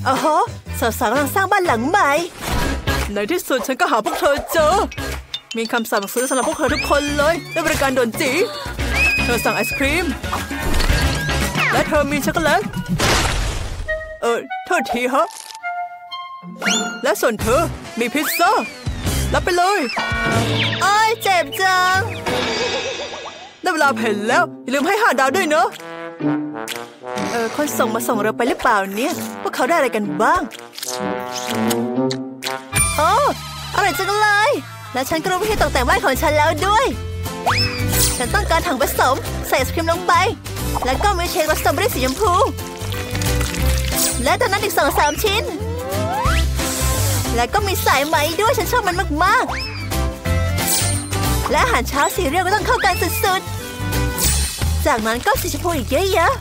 อ๋อสาวๆกำลังสร้างบ้านหลังใหม่ในที่สุดฉันก็หาพวกเธอเจอมีคำสั่งซื้อสำหรับพวกเธอทุกคนเลยด้วยบริการด่วนจีเธอสั่งไอศครีมและเธอมีช็อกโกแลตโทษทีฮะและส่วนเธอมีพิซซ่ารับไปเลยโอ้ยเจ็บจังได้เวลาเพ่นแล้วอย่าลืมให้5 ดาวด้วยเนอะคนส่งมาส่งเราไปหรือเปล่าเนี่ยพวกเขาได้อะไรกันบ้างโอ้อร่อยจังเลยและฉันก็รู้วิธีตกแต่งบ้านของฉันแล้วด้วยฉันต้องการถังผสมใส่ไอศครีมลงไปแล้วก็มีเชครสสตรอเบอรี่สีชมพูและตอนนั้นอีก2-3 ชิ้นแล้วก็มีสายไหมด้วยฉันชอบมันมากๆและอาหารเช้าซีเรียลก็ต้องเข้ากันสุดๆจากนั้นก็สีชมพูอีกเยอะ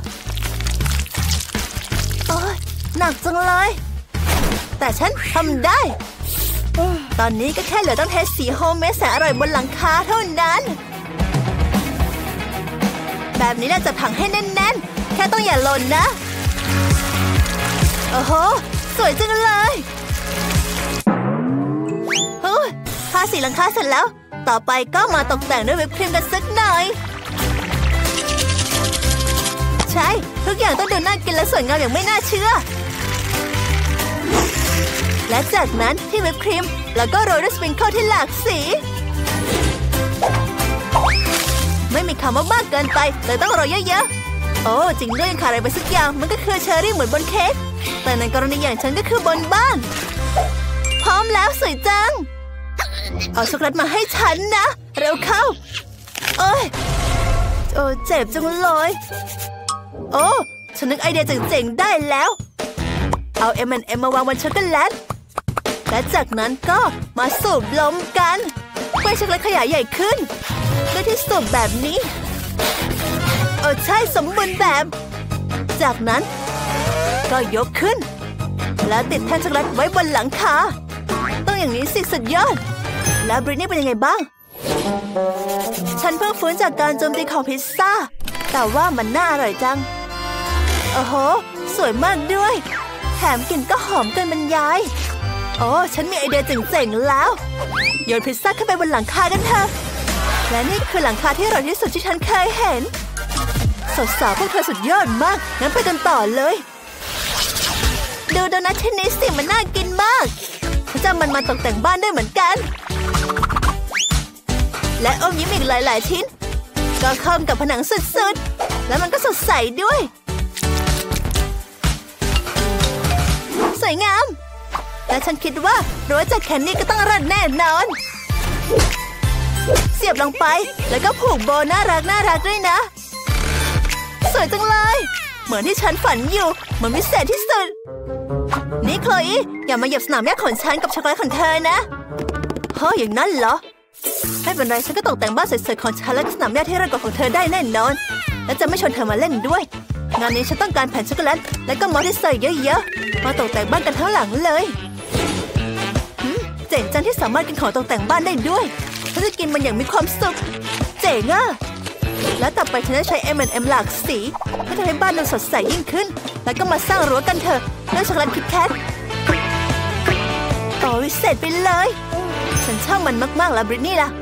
ๆโอ๊ยหนักจังเลยแต่ฉันทำได้ตอนนี้ก็แค่เหลือต้องเทสีโฮมเมดแสนอร่อยบนหลังคาเท่านั้นแบบนี้น่าจะผังให้แน่นๆแค่ต้องอย่าหล่นนะโอ้โหสวยจังเลยทาสีหลังคาเสร็จแล้วต่อไปก็มาตกแต่งด้วยวิปครีมกันสักหน่อยใช่ทุกอย่างต้องดูน่ากินและสวยงามอย่างไม่น่าเชื่อและจากนั้นที่วิปครีมแล้วก็โรยด้วยสปริงเกิลที่หลากสีไม่มีคำว่ามากเกินไปเลยต้องโรยเยอะๆโอ้จริงด้วยยังขาดอะไรไปสักอย่างมันก็คือเชอร์รี่เหมือนบนเค้กแต่ในกรณีอย่างฉันก็คือบนบ้านพร้อมแล้วสวยจังเอาช็อกโกแลตมาให้ฉันนะเร็วเข้าโอ้เจ็บจังเลยโอ้ฉันนึกไอเดียเจ๋งๆได้แล้วเอา M&M มาวางบนช็อกโกแลตและจากนั้นก็มาสูบลมกันเพื่อช็อกโกแลตขยายใหญ่ขึ้นด้วยที่สูบแบบนี้ใช่สมบูรณ์แบบจากนั้นก็ยกขึ้นแล้วติดแท่นช็อกโกแลตไว้บนหลังคาต้องอย่างนี้สิสุดยอดแล้วบริตนี่เป็นยังไงบ้างฉันเพิ่งฟื้นจากการโจมตีของพิซซ่าแต่ว่ามันน่าอร่อยจังโอ้โหสวยมากด้วยแถมกลิ่นก็หอมเกินบรรยายโอ้ฉันมีไอเดียเจ๋งๆแล้วโยนพิซซ่าขึ้นไปบนหลังคากันเถอะและนี่คือหลังคาที่อร่อยที่สุดที่ฉันเคยเห็นสาวๆพวกเธอสุดยอดมากงั้นไปกันต่อเลยดูโดนัทชิ้นนี้สิมันน่ากินมากฉันจะมันมาตกแต่งบ้านได้เหมือนกันและอมยิ้มอีกหลายๆชิ้นก็เข้ากับผนังสุดๆแล้วมันก็สดใสด้วยสวยงามและฉันคิดว่ารั้วจากแคนนี่ก็ต้องรัดแน่นอนเสียบลงไปแล้วก็ผูกโบน่ารักด้วยนะสวยจังเลยเหมือนที่ฉันฝันอยู่เหมือนพิเศษที่สุดนี่โคลอีอย่ามาเหยียบสนามหญ้าของฉันกับช็อกโกแลตของเธอนะเฮ้ยอย่างนั้นเหรอไม่เป็นไรฉันก็ตกแต่งบ้านสวยๆของฉันและสนามหญ้าที่ระกอบของเธอได้แน่นอนและจะไม่ชวนเธอมาเล่นด้วยงานนี้ฉันต้องการแผ่นช็อกโกแลตและก็มอสที่ใส่เยอะๆมาตกแต่งบ้านกันทั้งหลังเลยเจ๋งจังที่สามารถกินของตกแต่งบ้านได้ด้วยฉันจะกินมันอย่างมีความสุขเจ๋งอ่ะแล้วต่อไปฉันจะใช้ M&M หลากสีเพื่อทำให้บ้านดูสดใสยิ่งขึ้นแล้วก็มาสร้างรั้วกันเถอะด้วยช็อกโกแลตคิตแคทวิเศษไปเลยฉันชอบมันมากๆแล้วบริตนี่ล่ะ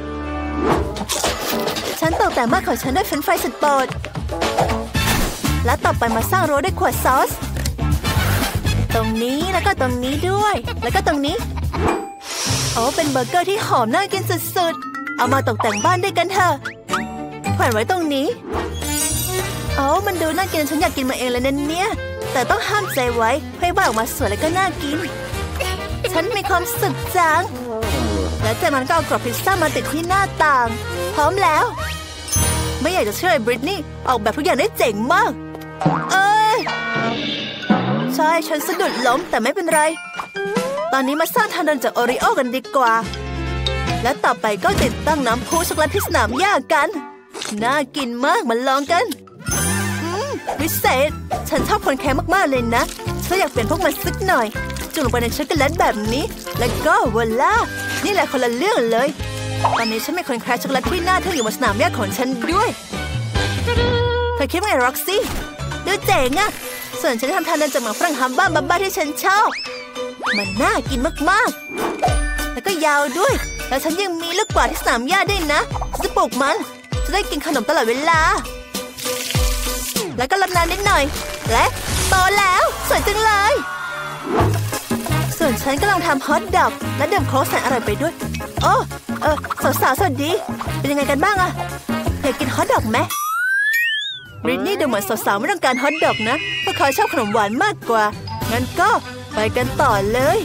ฉันตกแต่งบ้านของฉันด้วยเฟรนช์ฟรายสุดโปรดและต่อไปมาสร้างรั้วด้วยขวดซอสตรงนี้แล้วก็ตรงนี้ด้วยแล้วก็ตรงนี้เป็นเบอร์เกอร์ที่หอมน่ากินสุดๆเอามาตกแต่งบ้านด้วยกันเถอะแขวนไว้ตรงนี้มันดูน่ากินฉันอยากกินมาเองเลยเนี่ยแต่ต้องห้ามใจไว้ให้บ้านออกมาสวยและก็น่ากินฉันมีความสุขจังและจากนั้นก็เอากรอบพิซซ่ามาติดที่หน้าต่างพร้อมแล้วไม่อยากจะเชื่อบริตนี่ออกแบบทุกอย่างได้เจ๋งมากใช่ฉันสะดุดล้มแต่ไม่เป็นไรตอนนี้มาสร้างทางเดินจากโอริโอกันดีกว่าและต่อไปก็ติดตั้งน้ำพุช็อกโกแลตที่สนามหญ้ากันน่ากินมากมาลองกันวิเศษฉันชอบคนแคร์มากๆเลยนะฉันอยากเปลี่ยนพวกมันสักหน่อยจุ่มลงไปในช็อกโกแลตแบบนี้แล้วก็วอลล่านี่แหละคนละเรื่องเลยตอนนี้ฉันมีคนแคร์ช็อกโกแลตที่น่าทึ่งอยู่บนสนามหญ้าของฉันด้วยเธอคิดว่าไงร็อกซี่ดูเจ๋งอะสส่วนฉันทำทานจากหมักฝรั่งฮัมบ้าที่ฉันชอบมันน่ากินมากๆแล้วก็ยาวด้วยแล้วฉันยังมีลูกกวาดที่สนามหญ้าด้วยนะจะปลูกมันจะได้กินขนมตลอดเวลาแล้วก็รดน้ำนิดหน่อยและโตแล้วสวยจังเลยส่วนฉันก็ลองทำฮอทดอกและดื่มโค้กแสนอร่อยไปด้วยโอ้สาวๆสวัสดีเป็นยังไงกันบ้างอะอยากกินฮอทดอกไหมบริตนี่ดูเหมือนสาวๆไม่ต้องการฮอทดอกนะเพราะเขาชอบขนมหวานมากกว่างั้นก็ไปกันต่อเลย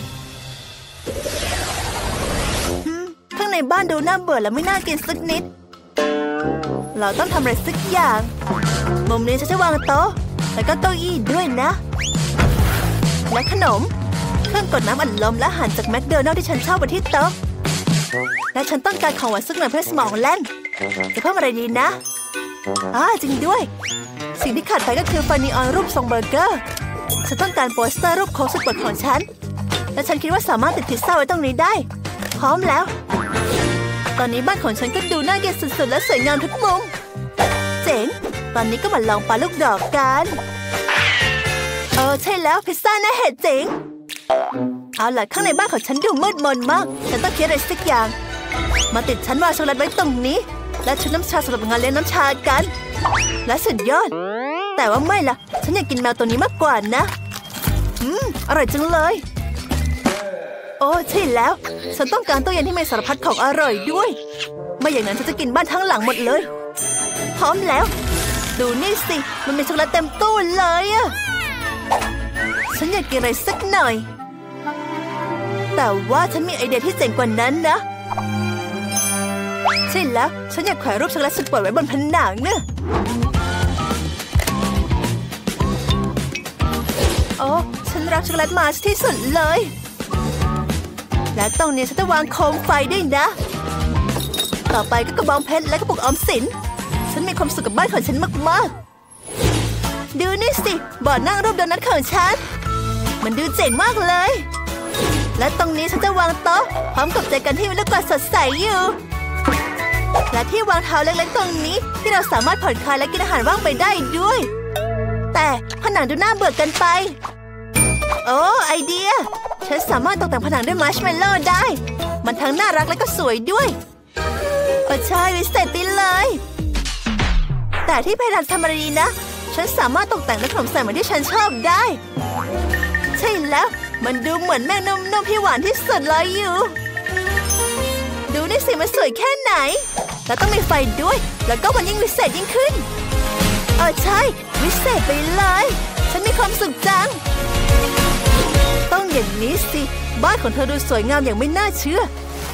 ข้างในบ้านดูน่าเบื่อและไม่น่ากินสักนิดเราต้องทำอะไรสักอย่างมุมนี้ฉันจะวางโต๊ะแล้วก็เก้าอี้ด้วยนะและขนมเครื่องกดน้ำอัดลมและอาหารจากแมคโดนัลด์ที่ฉันชอบไว้ที่โต๊ะและฉันต้องการของหวานสักหน่อยเพื่อสมองแล่นจะเพิ่มอะไรดีนะจริงด้วยสิ่งที่ขาดไปก็คือฟานีออนรูปทรงเบอร์เกอร์ฉันต้องการโปสเตอร์รูปโค้กสุดโปรดของฉันและฉันคิดว่าสามารถติดพิซซ่าไว้ตรงนี้ได้พร้อมแล้วตอนนี้บ้านของฉันก็ดูน่าเกลียดสุดๆและสวยงามทุกมุมเจ๋งตอนนี้ก็มาลองปาลูกดอกกันใช่แล้วพิซซ่าหน้าเห็ดเจ๋งเอาล่ะข้างในบ้านของฉันดูมืดมนมากฉันต้องคิดอะไรสักอย่างมาติดชั้นวางช็อกโกแลตไว้ตรงนี้และชุดน้ำชาสำหรับงานเลี้ยงน้ำชากันและสุดยอดแต่ว่าไม่ล่ะฉันอยากกินแมวตัวนี้มากกว่านะอร่อยจังเลยโอ้ใช่แล้วฉันต้องการตู้เย็นที่มีสารพัดของอร่อยด้วยไม่อย่างนั้นฉันจะกินบ้านทั้งหลังหมดเลยพร้อมแล้วดูนี่สิมันมีช็อกโกแลตเต็มตู้เลยอะฉันอยากกินอะไรสักหน่อยแต่ว่าฉันมีไอเดียที่เจ๋งกว่านั้นนะใช่แล้วฉันอยากแขวนรูปช็อกโกแลตสุดโปรดไว้บนผนังเนี่ยโอ้ฉันรักช็อกโกแลตมาที่สุดเลยและตรงนี้ฉันจะวางโคมไฟด้วยนะต่อไปก็กระบองเพชรและกระปุกออมสินฉันมีความสุขกับบ้านของฉันมากๆดูนี่สิบอร์ดนั่งรูปโดนัทของฉันมันดูเจ๋งมากเลยและตรงนี้ฉันจะวางโต๊ะพร้อมกับใจกันที่มีลูกกวาดสดใสอยู่และที่วางเท้าเล็กๆตรงนี้ที่เราสามารถผ่อนคลายและกินอาหารว่างไปได้ด้วยแต่ผนังดูน่าเบื่อเกินไปโอ้ไอเดียฉันสามารถตกแต่งผนังด้วยมาร์ชเมลโล่ได้มันทั้งน่ารักและก็สวยด้วยใช่วิเศษไปเลยแต่ที่เพดานทำอะไรดีนะฉันสามารถตกแต่งด้วยขนมใส่เหมือนที่ฉันชอบได้ใช่แล้วมันดูเหมือนแมงนุ่มๆที่หวานที่สุดเลยอยู่ดูนี่สิมันสวยแค่ไหนแล้วต้องมีไฟด้วยแล้วก็มันยิ่งวิเศษยิ่งขึ้นใช่วิเศษไปเลยฉันมีความสุขจังต้องอย่างนี้สิบ้านของเธอดูสวยงามอย่างไม่น่าเชื่อ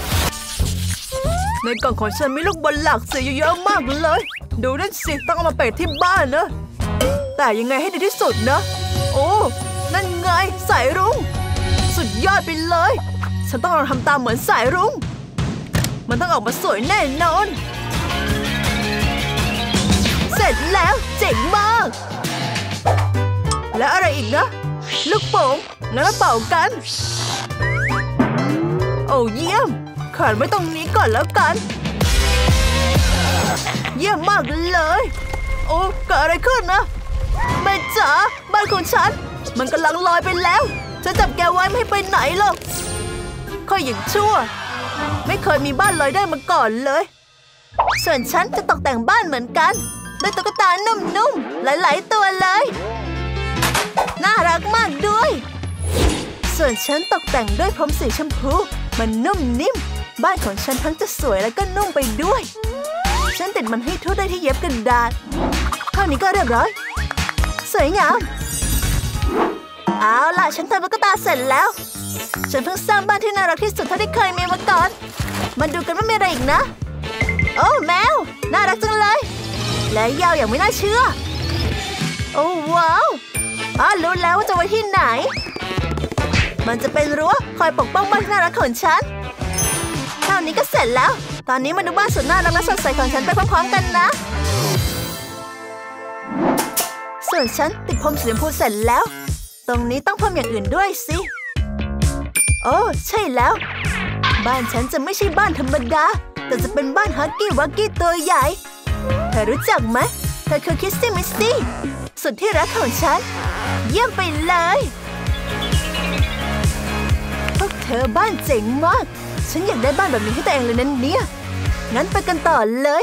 ในกล่องของฉันมีลูกบอลหลากสีเยอะมากเลยดูนั่นสิต้องเอามาแปะที่บ้านนะแต่ยังไงให้ดีที่สุดนะโอ้นั่นไงสายรุ้งสุดยอดไปเลยฉันต้องลองทำตามเหมือนสายรุ้งมันต้องออกมาสวยแน่นอนเสร็จแล้วเจ๋งมากและอะไรอีกนะลูกโป่งงั้นมาเป่ากันโอ้เยี่ยมแขวนไว้ตรงนี้ก่อนแล้วกันเยี่ยมมากเลยโอ้เกิดอะไรขึ้นนะแม่จ๋าบ้านของฉันมันกำลังลอยไปแล้วฉันจับแกไว้ไม่ให้ไปไหนหรอกค่อยอย่างชั่วไม่เคยมีบ้านลอยได้มาก่อนเลยส่วนฉันจะตกแต่งบ้านเหมือนกันด้วยตุ๊กตานุ่มๆหลายๆตัวเลยน่ารักมากด้วยส่วนฉันตกแต่งด้วยพรมสีชมพูมันนุ่มนิ่มบ้านของฉันทั้งจะสวยและก็นุ่มไปด้วยฉันติดมันให้ทั่วได้ที่เย็บกระดาษเท่านี้ก็เรียบร้อยสวยงามเอาล่ะฉันทำตุ๊กตาเสร็จแล้วฉันเพิ่งสร้างบ้านที่น่ารักที่สุดเท่าที่เคยมีมาก่อนมาดูกันว่ามีอะไรอีกนะโอ้แมวน่ารักจังเลยและยาวอย่างไม่น่าเชื่อโอ้ว้าวรู้แล้วว่าจะไว้ที่ไหนมันจะเป็นรั้วคอยปกป้องบ้านที่น่ารักของฉันเท่านี้ก็เสร็จแล้วตอนนี้มาดูบ้านสุดน่ารักและสดใสของฉันไปพร้อมๆกันนะส่วนฉันติดพรมสีชมพูเสร็จแล้วตรงนี้ต้องเพิ่มอย่างอื่นด้วยสิโอ้ใช่แล้วบ้านฉันจะไม่ใช่บ้านธรรมดาแต่จะเป็นบ้านฮักกี้วักกี้ตัวใหญ่เธอรู้จักไหมเธอคือคิสซี่มิสซี่สุดที่รักของฉันยี่ยมไปเลยพวกเธอบ้านเจ๋งมากฉันอยากได้บ้านแบบนี้ให้ตัวเองเลยนั่นเนี่ยงั้นไปกันต่อเลย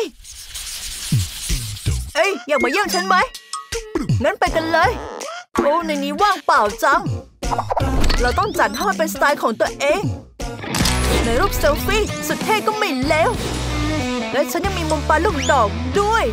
เอ้ยอยากมาเยี่ยมฉันไหมงั้นไปกันเลยโอ้ในนี้ว่างเปล่าจังเราต้องจัดให้มันเป็นสไตล์ของตัวเองในรูปเซลฟี่สุดเท่ก็ไม่เลวและฉันยังมีมุมปลาลูกดอกด้วย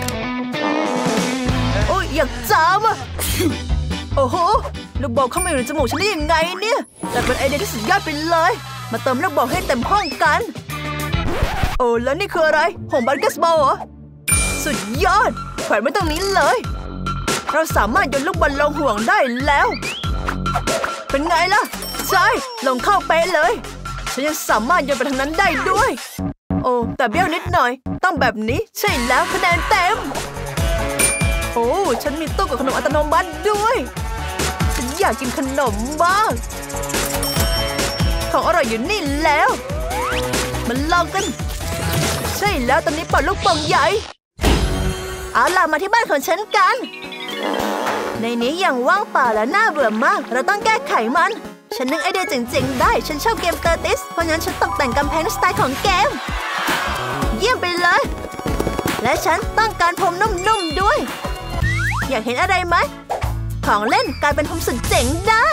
โอ้ยอยากจ้ามอ่ะโอ้โหลูกบอลเข้ามาอยู่ในจมูกฉันได้ยังไงเนี่ยแต่เป็นไอเดียที่สุดยอดไปเลยมาเติมลูกบอลให้เต็มห้องกันโอ้แล้วนี่คืออะไรหงส์บาสเกตบอลเหรอสุดยอดแขวนไว้ตรงนี้เลยเราสามารถโยนลูกบอลลงห่วงได้แล้วเป็นไงล่ะใช่ลงเข้าเป๊ะเลยฉันยังสามารถโยนไปทางนั้นได้ด้วยโอ้แต่เบี้ยวนิดหน่อยต้องแบบนี้ใช่แล้วคะแนนเต็มโอ้ฉันมีตู้กับขนมอัตโนมัติด้วยฉันอยากกินขนมบ้างของอร่อยอยู่นี่แล้วมันลองกันใช่แล้วตอนนี้ปล่อยลูกโป่งใหญ่เอาล่ะมาที่บ้านของฉันกันในนี้ยังว่างเปล่าและน่าเบื่อมากเราต้องแก้ไขมันฉันนึกไอเดียเจ๋งๆได้ฉันชอบเกมเตอร์ติสเพราะงั้นฉันตกแต่งกำแพงในสไตล์ของเกมเยี่ยมไปเลยและฉันต้องการพรมนุ่มๆด้วยอยากเห็นอะไรไหมของเล่นกลายเป็นพรมสุดเจ๋งได้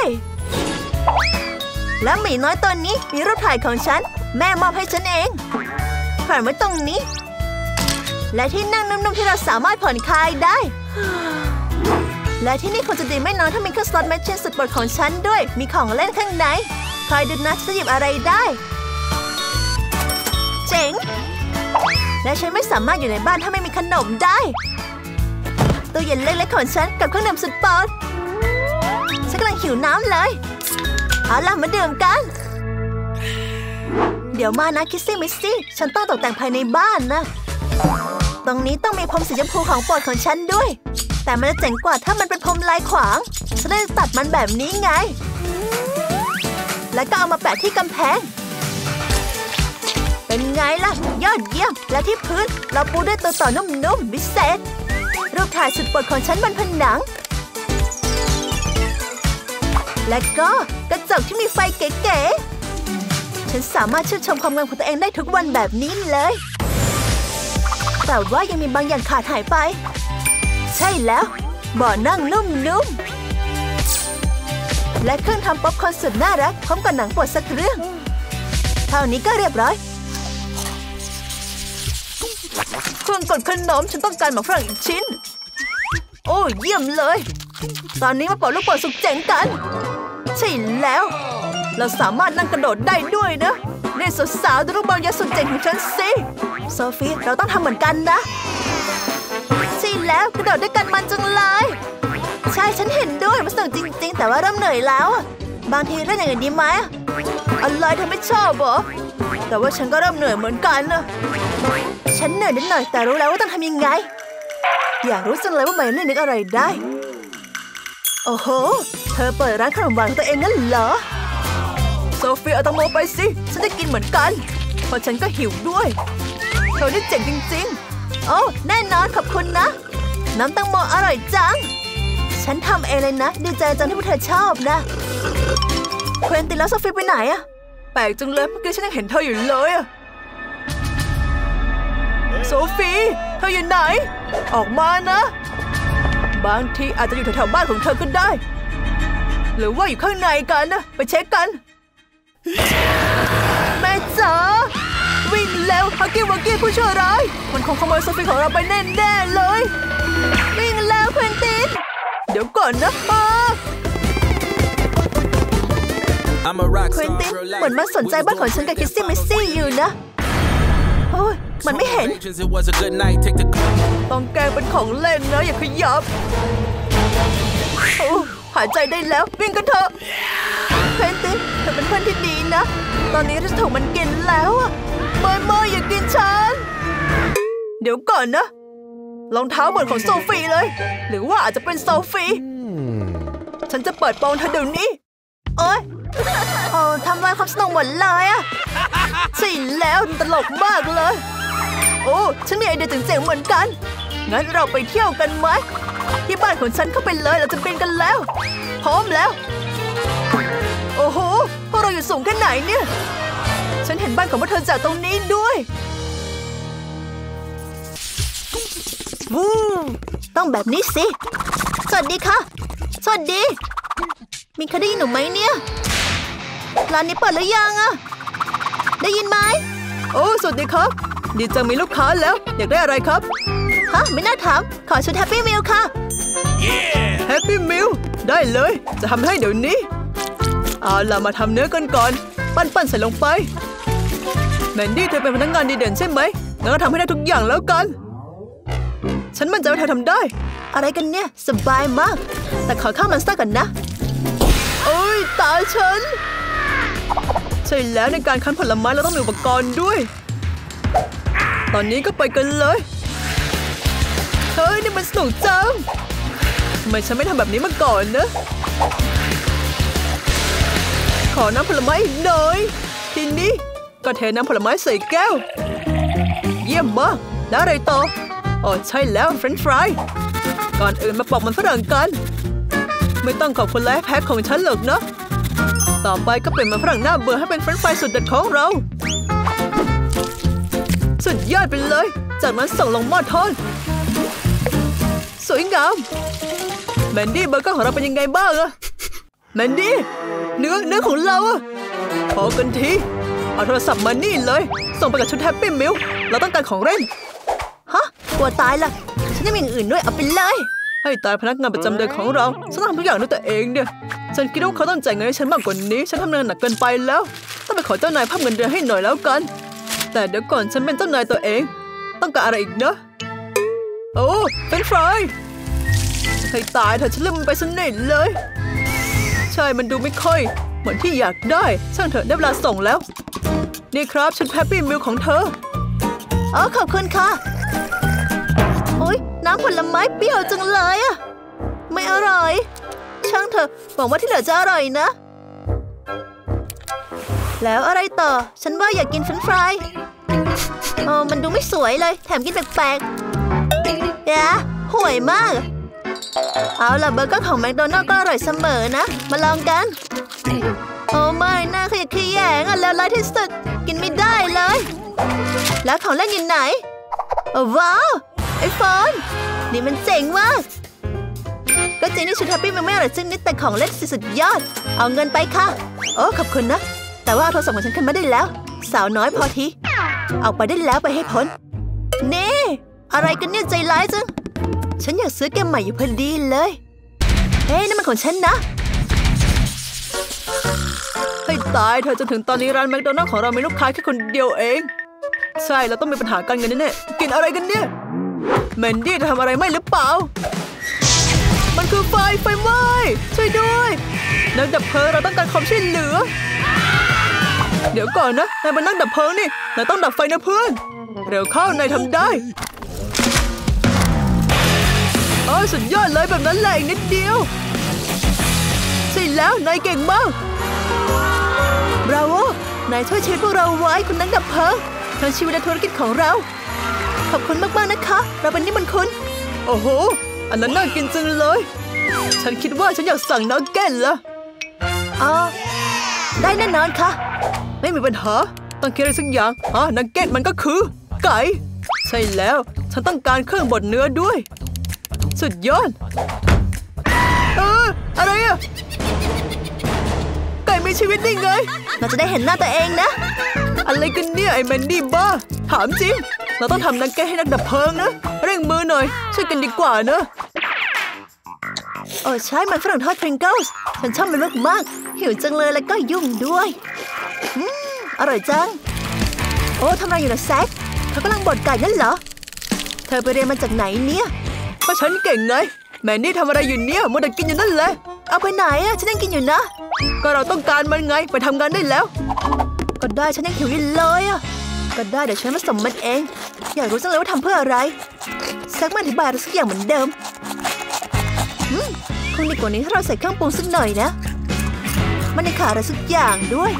และหมีน้อยตัวนี้มีรูปถ่ายของฉันแม่มอบให้ฉันเองแขวนไว้ตรงนี้และที่นั่งนุ่มๆที่เราสามารถผ่อนคลายได้และที่นี่คงจะดีไม่น้อยถ้ามีเครื่องสล็อตแมชชีนสุดโปรดของฉันด้วยมีของเล่นข้างในคอยดูนะจะหยิบอะไรได้เจ๋งและฉันไม่สามารถอยู่ในบ้านถ้าไม่มีขนมได้ตู้เย็นเล็กๆของฉันกับเครื่องดื่มสุดโปรดฉันกำลังหิวน้ำเลยเอาล่ะมาดื่มกันเดี๋ยวมานะคิสซี่มิสซี่ฉันต้องตกแต่งภายในบ้านนะตรงนี้ต้องมีพรมสีชมพูของโปรดของฉันด้วยแต่มันจะเจ๋งกว่าถ้ามันเป็นพรมลายขวางฉันได้ตัดมันแบบนี้ไงแล้วก็เอามาแปะที่กำแพงเป็นไงล่ะยอดเยี่ยมและที่พื้นเราปูด้วยตัวต่อนุ่มๆพิเศษรูปถ่ายสุดโปรดของฉันบนผนังและก็กระจกที่มีไฟเก๋ๆฉันสามารถชื่นชมความงามของตัวเองได้ทุกวันแบบนี้เลยแต่ว่ายังมีบางอย่างขาดหายไปใช่แล้วเบาะนั่งนุ่มๆและเครื่องทำป๊อปคอร์นสุดน่ารักพร้อมกับหนังโปรดสักเรื่องเท่านี้ก็เรียบร้อยเครื่องกดขนมฉันต้องการหมากฝรั่งอีกชิ้นโอ้เยี่ยมเลยตอนนี้มาเป่าลูกโป่งสุดเจ๋งกันใช่แล้วเราสามารถนั่งกระโดดได้ด้วยนะนี่สาวๆดูลูกบอลยักษ์สุดเจ๋งของฉันสิโซฟีเราต้องทำเหมือนกันนะใช่แล้วกระโดดด้วยกันมันจังเลยใช่ฉันเห็นด้วยมันสนุกจริงๆแต่ว่าเริ่มเหนื่อยแล้วบางทีเล่นอย่างอื่นดีไหมอะไรเธอไม่ชอบเหรอแต่ว่าฉันก็เริ่มเหนื่อยเหมือนกันนะฉันเหนื่อยนิดหน่อยแต่รู้แล้วว่าต้องทำยังไงอยากรู้จังเลยว่าไมลี่นึกอะไรได้โอ้โหเธอเปิดร้านขนมหวานตัวเองนั่นเหรอโซฟีเอาตังโมไปสิฉันจะกินเหมือนกันเพราะฉันก็หิวด้วยเธอนี่เจ๋งจริงๆโอ้แน่นอนขอบคุณนะน้ำตังโมอร่อยจังฉันทำเองเลยนะดีใจจังที่พวกเธอชอบนะเควินตินแล้วโซฟีไปไหนอะแปลกจังเลยเมื่อกี้ฉันยังเห็นเธออยู่เลยอะโซฟีเธออยู่ไหนออกมานะบางทีอาจจะอยู่แถวๆบ้านของเธอก็ได้หรือว่าอยู่ข้างในกันนะไปเช็คกันแม่จ๋าวิ่งเร็วฮักกี้วักกี้ผู้ชั่วร้ายมันคงขโมยโซฟีของเราไปแน่ๆเลยวิ่งแล้วเควินตินเดี๋ยวก่อนนะเควินตินเหมือนมันสนใจบ้านของฉันกับคิสซี่มิสซี่อยู่นะโอ้ยมันไม่เห็นต้องแกล้งเป็นของเล่นนะอย่าขยับโอ้หายใจได้แล้ววิ่งกันเถอะเควินตินเธอเป็นเพื่อนที่ดีนะตอนนี้เราถูกมันกินแล้วไม่อย่ากินฉันเดี๋ยวก่อนนะรองเท้าเหมือนของโซฟีเลยหรือว่าอาจจะเป็นโซฟีฉันจะเปิดโปงเธอเดี๋ยวนี้โอ๊ยทำลายความสนุกหมดเลยอะใช่แล้วตลกมากเลยโอ้ฉันมีไอเดียเจ๋งๆเหมือนกันงั้นเราไปเที่ยวกันไหมที่บ้านของฉันเข้าไปเลยเราจะเป็นกันแล้วพร้อมแล้วโอ้โหพวกเราอยู่สูงแค่ไหนเนี่ยฉันเห็นบ้านของพวกเธอจากตรงนี้ด้วยวู้ต้องแบบนี้สิสวัสดีค่ะสวัสดีมีใครได้ยินหนูไหมเนี่ยร้านนี้เปิดหรือยังอะได้ยินไหมโอ้สวัสดีครับดีจังมีลูกค้าแล้วอยากได้อะไรครับฮะไม่น่าถามขอชุดแฮปปี้มิลค่ะแฮปปี้มิลได้เลยจะทำให้เดี๋ยวนี้เอาล่ะมาทำเนื้อกันก่อนปั้นใส่ลงไปแมนดี้เธอเป็นพนักงานดีเด่นใช่ไหมงั้นก็ทำให้ได้ทุกอย่างแล้วกันฉันมั่นใจว่าเธอทำได้อะไรกันเนี่ยสบายมากแต่ขอข้าวมันสักก่อนนะโอ้ยตาฉันใช่แล้วในการคั้นผลไม้เราต้องมีอุปกรณ์ด้วยตอนนี้ก็ไปกันเลยเฮ้ยนี่มันสนุกจังทำไมฉันไม่ทำแบบนี้มาก่อนนะขอน้ำผลไม้อีกหน่อยทีนี้ก็เทน้ำผลไม้ใส่แก้วเยี่ยมมากแล้วอะไรต่ออ๋อใช่แล้วเฟรนช์ฟรายก่อนอื่นมาปอกมันฝรั่งกันไม่ต้องขอบคุณและแพ็คของฉันหรอกนะต่อไปก็เปลี่ยนมันฝรั่งหน้าเบื่อให้เป็นเฟรนช์ฟรายสุดเด็ดของเราสุดยอดไปเลยจากนั้นส่งลงหม้อทอดสวยงามแมนดี้เบอร์เกอร์ของเราเป็นยังไงบ้างอะแมนดี้เนื้อของเราอะพอกันทีเอาโทรศัพท์มานี่เลยส่งไปกับชุดแฮปปี้มิลเราต้องการของเล่นฮะกลัวตายล่ะฉันยังมีอย่างอื่นด้วยเอาไปเลยให้ตายพนักงานประจำเดือนของเราฉันทำทุกอย่างด้วยตัวเองเนี่ยฉันคิดว่าเขาต้องจ่ายเงินให้ฉันมากกว่านี้ฉันทำงานหนักเกินไปแล้วต้องไปขอเจ้านายเพิ่มเงินเดือนให้หน่อยแล้วกันแต่เดี๋ยวก่อนฉันเป็นเจ้านายตัวเองต้องการอะไรอีกนะโอ้เป็นฟรายให้ตายเถอะฉันลืมมันไปสนิทเลยใช่มันดูไม่ค่อยเหมือนที่อยากได้ช่างเถอะได้เวลาส่งแล้วนี่ครับชุดแฮปปี้มิลของเธออ๋อขอบคุณค่ะโอ๊ยน้ำผลไม้เปรี้ยวจังเลยอะไม่อร่อยช่างเถอะหวังว่าที่เหลือจะอร่อยนะแล้วอะไรต่อฉันว่าอยากกินเฟรนช์ฟรายมันดูไม่สวยเลยแถมกินแปลกๆห่วยมากเอาล่ะเบอร์เกอร์ของแมคโดนัลด์ก็อร่อยเสมอนะมาลองกันโอ้ไม่น่าขยะแขยงอ่ะแล้วร้ายที่สุดกินไม่ได้เลยแล้วของเล่นอยู่ไหนว้าวไอโฟนนี่มันเจ๋งมากก็จริงที่ชุดแฮปปี้มันไม่อร่อยจริงนิดแต่ของเล่นสุดยอดเอาเงินไปค่ะโอ้ขอบคุณนะแต่ว่าโทรศัพท์ของฉันขึ้นมาได้แล้วสาวน้อยพอทีเอาไปได้แล้วไปให้พ้นนี่อะไรกันเนี่ยใจร้ายจังฉันอยากซื้อเกมใหม่อยู่พอดีเลยเฮ้ยนั่นมันของฉันนะให้ตายเธอจนถึงตอนนี้ร้านแมคโดนัลด์ของเรามีลูกค้าแค่คนเดียวเองใช่เราต้องมีปัญหาการเงินแน่ๆกินอะไรกันเนี่ยแมนดี้จะทำอะไรไม่หรือเปล่ามันคือไฟไหม้ช่วยด้วยนักดับเพลิงเราต้องการความช่วยเหลือเดี๋ยวก่อนนะนายเป็นนักดับเพลิงนี่นายต้องดับไฟนะเพื่อนเร็วเข้านายทำได้สุดยอดเลยแบบนั้นแหละอีกนิดเดียวใช่แล้วนายเก่งมากบราโวนายช่วยชีวิตพวกเราไว้คุณนักดับเพลิงทั้งชีวิตและธุรกิจของเราขอบคุณมากๆนะคะเราเป็นนี่มันคุณโอ้โหอันนั้นน่ากินจังเลยฉันคิดว่าฉันอยากสั่งนักเก็ตละได้แน่นอนค่ะไม่มีปัญหาต้องคิดอะไรสักอย่างนักเก็ตมันก็คือไก่ใช่แล้วฉันต้องการเครื่องบดเนื้อด้วยสุดยอดอะไรอะไก่มีชีวิตได้ไงเราจะได้เห็นหน้าตัวเองนะอะไรกันเนี่ยไอ้แมนดี้บ้าถามจริงเราต้องทำนักเก็ตให้นักดับเพลิงนะเร่งมือหน่อยช่วยกันดีกว่านะใช่มันฝรั่งทอดพริงเกิลส์ฉันชอบมันมากๆหิวจังเลยแล้วก็ยุ่งด้วยอร่อยจังทำอะไรอยู่นะแซคเธอกำลังบดไก่นั่นเหรอเธอไปเรียนมาจากไหนเนี่ยเพราะฉันเก่งไงแมนนี่ทำอะไรอยู่เนี่ยมัวแต่กินอยู่นั่นแหละเอาไปไหนอะฉันยังกินอยู่นะก็เราต้องการมันไงไปทำงานได้แล้วก็ได้ฉันยังหิวอยู่เลยอะก็ได้เดี๋ยวฉันผสมมันเองอยากรู้จังเลยว่าทำเพื่ออะไรซักมาอธิบายอะไรสักอย่างเหมือนเดิมคงดีกว่านี้ถ้าเราใส่เครื่องปรุงสักหน่อยนะมันในขาอะไรสักอย่างด้วย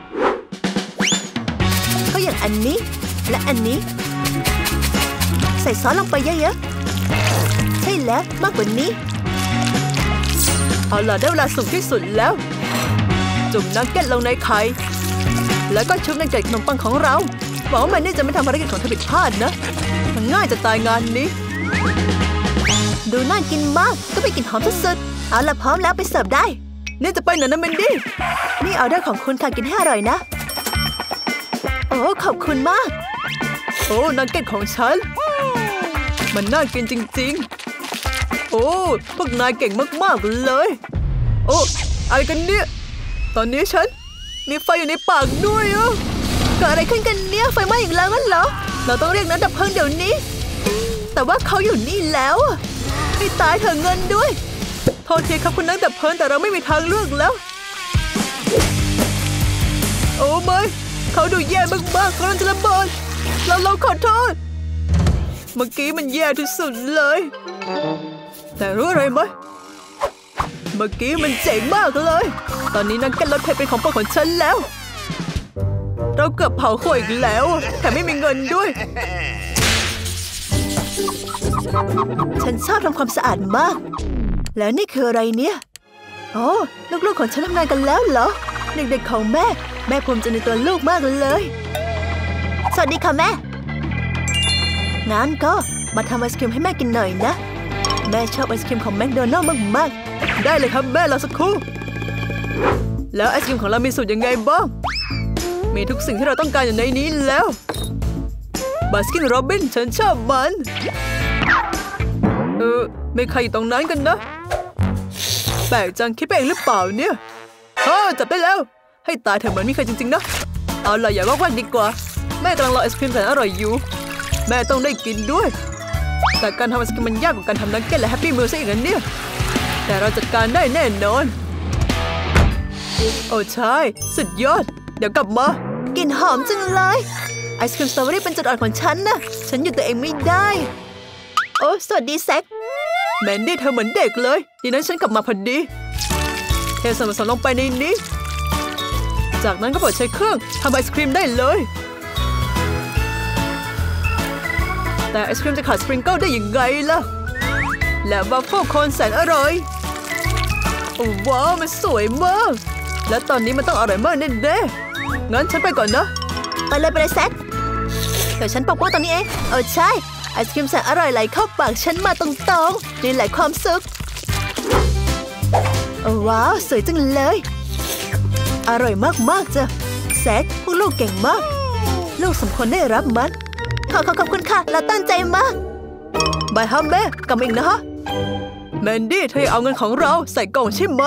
ก็อย่างอันนี้และอันนี้ใส่ซอสลงไปเยอะๆใช่แล้วมากกว่านี้เอาล่ะได้เวลาสุกที่สุดแล้วจุ่มนักเก็ตลงในไข่แล้วก็ชุบในเกล็ดขนมปังของเราหวังว่ามันนี่จะไม่ทำภารกิจของเธอผิดพลาดนะมันง่ายจะตายงานนี้ดูน่ากินมากก็ไปกินหอมสุดๆเอาล่ะพร้อมแล้วไปเสิร์ฟได้นี่จะไปไหนนะแมนดี้นี่ออเดอร์ของคุณค่ะกินให้อร่อยนะโอ้ขอบคุณมากโอ้นักเก็ตของฉันมันน่ากินจริงๆโอ้พวกนายเก่งมากๆเลยโอ้อะไรกันเนี่ยตอนนี้ฉันมีไฟอยู่ในปากด้วยอะเกิดอะไรขึ้นกันเนี่ยไฟไหม้อีกแล้วงั้นเหรอเราต้องเรียกนักดับเพลิงเดี๋ยวนี้แต่ว่าเขาอยู่นี่แล้วให้ตายเถอะเงินด้วยโทษทีครับคุณนักดับเพลิงแต่เราไม่มีทางเลือกแล้วโอ้ไม่เขาดูแย่มากๆกำลังจะระเบิดเราขอโทษเมื่อกี้มันแย่ที่สุดเลยแต่รู้อะไรไหมเมื่อกี้มันเจ๋งมากเลยตอนนี้นักเก็ตรสเผ็ดเป็นของโปรดของฉันแล้วเราเกือบเผาโคอีกแล้วแต่ไม่มีเงินด้วยฉันชอบทำความสะอาดมากแล้วนี่คืออะไรเนี่ยโอ้ลูกๆของฉันทำงานกันแล้วเหรอเด็กๆของแม่ภูมิใจในตัวลูกมากเลยสวัสดีค่ะแม่งั้นก็มาทำไอศครีมให้แม่กินหน่อยนะแม่ชอบไอศครีมของแมคโดนัลด์มากๆได้เลยครับแม่รอสักครู่แล้วไอศครีมของเรามีสูตรยังไงบ้างมีทุกสิ่งที่เราต้องการอยู่ในนี้แล้วบาสกินโรบินฉันชอบมันไม่ใครอยู่ตรงนั้นกันนะแปลกจังคิดไปเองหรือเปล่าเนี่ยจับได้แล้วให้ตายเถอะเหมือนมีใครจริงๆนะเอาล่ะอย่าว่าดีกว่าแม่กำลังรอไอศครีมแสนอร่อยอยู่แม่ต้องได้กินด้วยแต่การทำไอศกรีมมันยากกว่าการทำนักเก็ตและแฮปปี้มิลซะอีกนะเนี่ยแต่เราจัดการได้แน่นอนโอ้ใช่สุดยอดเดี๋ยวกลับมากลิ่นหอมจังเลยไอศกรีมสตรอเบอรี่เป็นจุดอ่อนของฉันนะฉันหยุดตัวเองไม่ได้โอ้สวัสดีแซคแมนดี้เธอเหมือนเด็กเลยดีนั้นฉันกลับมาพอดีเทส่วนผสมลงไปในนี้จากนั้นก็เปิดใช้เครื่องทำไอศกรีมได้เลยแต่ไอศครีมจะขาดสปริงเกิลได้ยังไงล่ะและวัฟเฟิลโคนแสนอร่อยโอ้ว้าวมันสวยมากและตอนนี้มันต้องอร่อยมากแน่ๆงั้นฉันไปก่อนนะไปเลยแซคเดี๋ยวฉันปกป้องตอนนี้เองใช่ไอศครีมแสนอร่อยไหลเข้าปากฉันมาตรงๆนี่แหละความสุขโอ้ว้าวสวยจังเลยอร่อยมากๆจ้ะแซคพวกลูกเก่งมากลูกสมควรได้รับมันขอบคุณค่ะเราตั้งใจมากบายฮะแม่กลับมาอีกนะฮะแมนดี้เธอเอาเงินของเราใส่กล่องใช่ไหม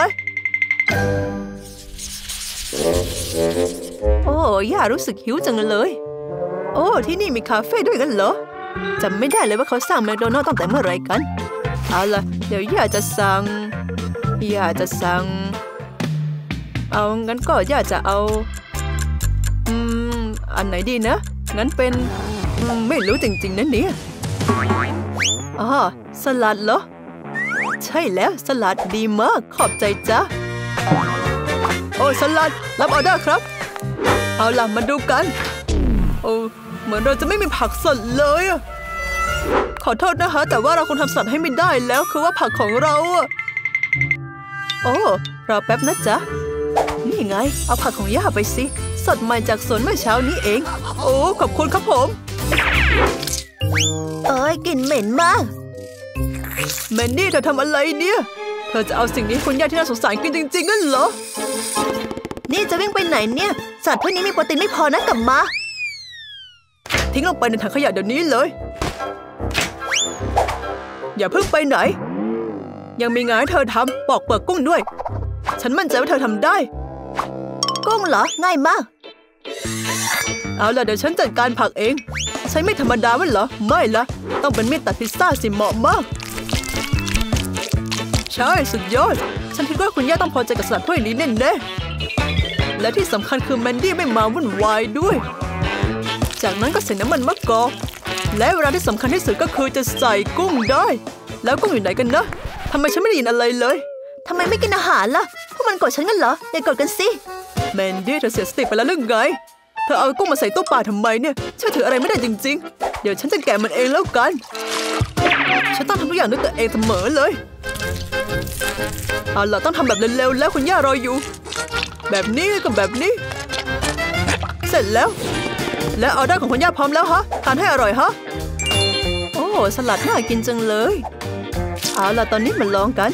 โอ้ย่ารู้สึกหิวจังเลยโอ้ที่นี่มีคาเฟ่ด้วยกันเหรอจำไม่ได้เลยว่าเขาสร้างแมคโดนัลด์ตั้งแต่เมื่อไรกันเอาล่ะเดี๋ยวย่าจะสั่งเอางั้นก็ย่าจะเอาอันไหนดีนะงั้นเป็นไม่รู้จริงๆนะเนี่ยสลัดเหรอใช่แล้วสลัดดีมากขอบใจจ้ะโอ้สลัดรับออเดอร์ครับเอาล่ะมาดูกันโอ้เหมือนเราจะไม่มีผักสดเลยขอโทษนะคะแต่ว่าเราคงทำสลัดให้ไม่ได้แล้วคือว่าผักของเราโอ้รอแป๊บนะจ๊ะนี่ไงเอาผักของย่าไปสิสดใหม่จากสวนเมื่อเช้านี้เองโอ้ขอบคุณครับผมกลิ่นเหม็นมากแมนนี่เธอทำอะไรเนี่ยเธอจะเอาสิ่งนี้คุณย่าที่น่าสงสารกินจริงๆงั้นเหรอนี่จะวิ่งไปไหนเนี่ยสัตว์พวกนี้มีโปรตีนไม่พอนะกลับมาทิ้งลงไปในถังขยะเดี๋ยวนี้เลยอย่าเพิ่งไปไหนยังมีงานให้เธอทำปอกเปลือกกุ้งด้วยฉันมั่นใจว่าเธอทำได้กุ้งเหรอง่ายมากเอาล่ะเดี๋ยวฉันจัดการผักเองใช้ไม่ธรรมดามั้ยเหรอไม่ละต้องเป็นมีดตัดพิซซ่าสิเหมาะมากใช่สุดยอดฉันคิดว่าคุณย่าต้องพอใจกับสลัดถ้วยนี้แน่ๆและที่สำคัญคือแมนดี้ไม่มาวุ่นวายด้วยจากนั้นก็ใส่น้ำมันมะกอกและเวลาที่สำคัญที่สุดก็คือจะใส่กุ้งได้แล้วกุ้งอยู่ไหนกันนะทำไมฉันไม่ได้ยินอะไรเลยทำไมไม่กินอาหารล่ะพวกมันกดฉันกันเหรออย่ากดกันสิแมนดี้เธอเสียสติไปแล้วหรือไงเธอเอากุ้งมาใส่ตู้ปลาทำไมเนี่ยเชื่อถืออะไรไม่ได้จริงๆเดี๋ยวฉันจะแกะมันเองแล้วกันฉันต้องทำทุกอย่างด้วยตัวเองเสมอเลยเอาล่ะต้องทำแบบเร็วๆแล้วคุณย่ารออยู่แบบนี้กับแบบนี้เสร็จแล้วและออเดอร์ของคุณย่าพร้อมแล้วฮะทานให้อร่อยฮะโอ้สลัดน่ากินจังเลยเอาล่ะตอนนี้มาลองกัน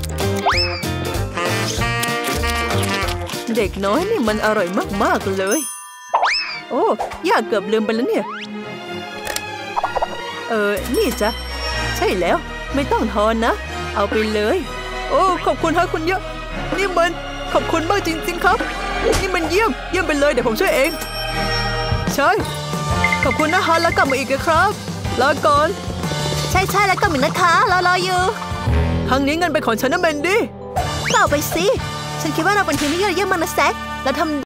เด็กน้อยนี่มันอร่อยมากๆเลยโอ้ย่าเกือบลืมไปแล้วเนี่ยนี่จ้ะใช่แล้วไม่ต้องทอนนะเอาไปเลยโอ้ขอบคุณฮะคุณย่านี่มันขอบคุณมากจริงๆครับนี่มันเยี่ยมไปเลยเดี๋ยวผมช่วยเองใช่ขอบคุณนะฮะแล้วกลับมาอีกนะครับลาก่อนใช่แล้วก็มีนะคะรออยู่ครั้งนี้เงินเป็นของฉันนะแมนดี้เปล่าไปสิฉันคิดว่าเราเป็นทีมที่ยอดเยี่ยมมากนะแซคแล้วทำ